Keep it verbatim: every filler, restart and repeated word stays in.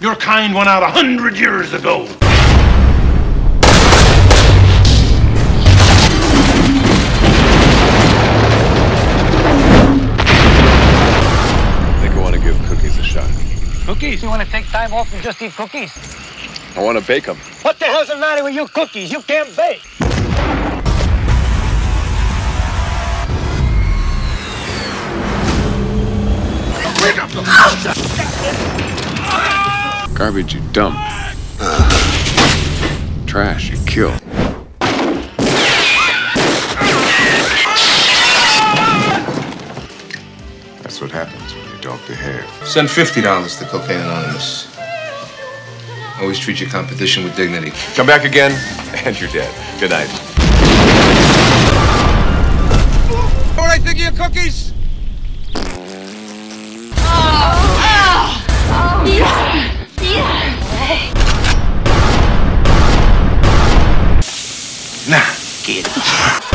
Your kind went out a hundred years ago. I think I want to give cookies a shot. Cookies? You want to take time off and just eat cookies? I want to bake them. What the hell's the matter with you cookies? You can't bake. Garbage you dump. Trash you kill. That's what happens when you don't behave. Send fifty dollars to Cocaine Anonymous. Always treat your competition with dignity. Come back again, and you're dead. Good night. What I think of your cookies? Nah, get it.